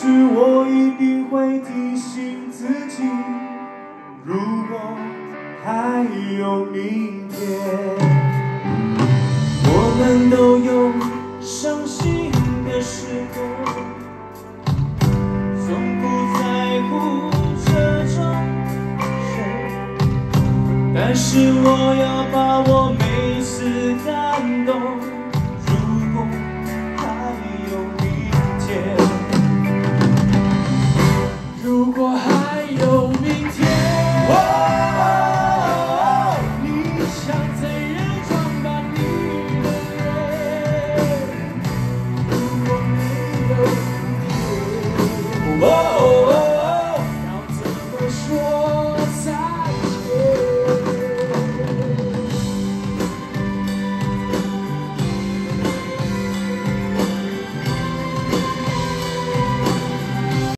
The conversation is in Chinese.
是我一定会提醒自己，如果还有明天，我们都有伤心的时候，从不在乎这种事，但是我要把握每次感动，如果还有明天，如果还